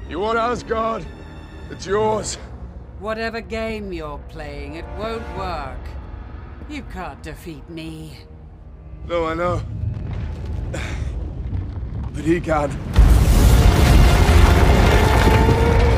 You want Asgard? It's yours. Whatever game you're playing, it won't work. You can't defeat me. No, I know. But he can.